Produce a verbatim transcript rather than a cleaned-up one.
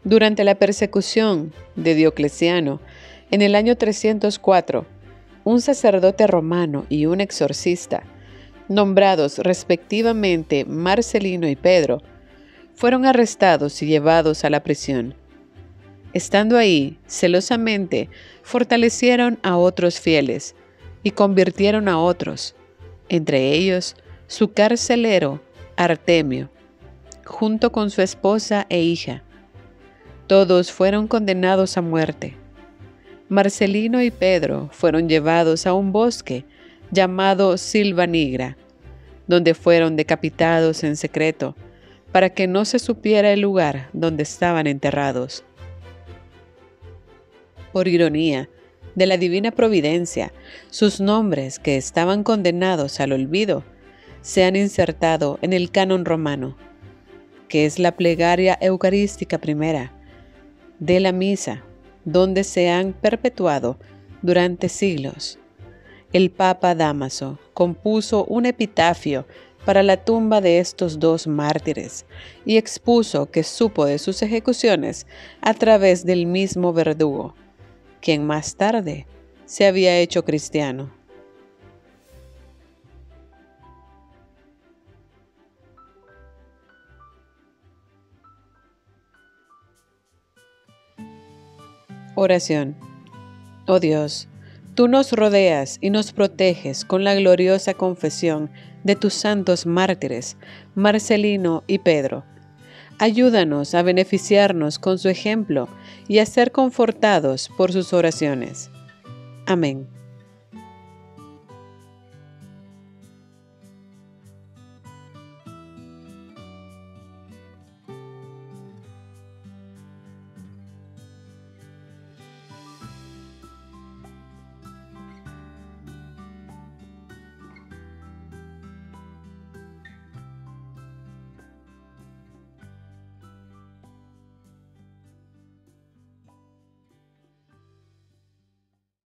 Durante la persecución de Diocleciano, en el año trescientos cuatro, un sacerdote romano y un exorcista, nombrados respectivamente Marcelino y Pedro, fueron arrestados y llevados a la prisión. Estando ahí, celosamente, fortalecieron a otros fieles y convirtieron a otros, entre ellos su carcelero Artemio, junto con su esposa e hija. Todos fueron condenados a muerte. Marcelino y Pedro fueron llevados a un bosque llamado Silva Nigra, donde fueron decapitados en secreto, para que no se supiera el lugar donde estaban enterrados. Por ironía de la divina providencia, sus nombres, que estaban condenados al olvido, se han insertado en el canon romano, que es la plegaria eucarística primera de la misa, donde se han perpetuado durante siglos. El Papa Dámaso compuso un epitafio para la tumba de estos dos mártires y expuso que supo de sus ejecuciones a través del mismo verdugo, quien más tarde se había hecho cristiano. Oración. Oh Dios, tú nos rodeas y nos proteges con la gloriosa confesión de tus santos mártires, Marcelino y Pedro. Ayúdanos a beneficiarnos con su ejemplo y a ser confortados por sus oraciones. Amén.